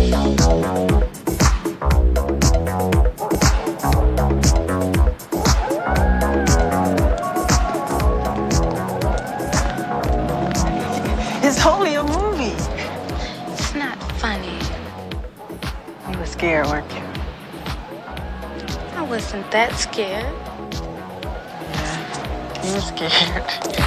It's only a movie. It's not funny. You were scared, weren't you? I wasn't that scared. Yeah, you were scared.